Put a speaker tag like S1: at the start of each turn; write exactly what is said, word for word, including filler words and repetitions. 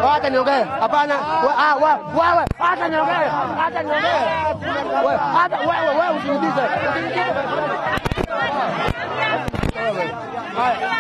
S1: Acha niongee. Hapana. Ah, wewe, acha niongee. Acha niongee. Wewe, acha wewe, wewe usiniulize. Usiniulize.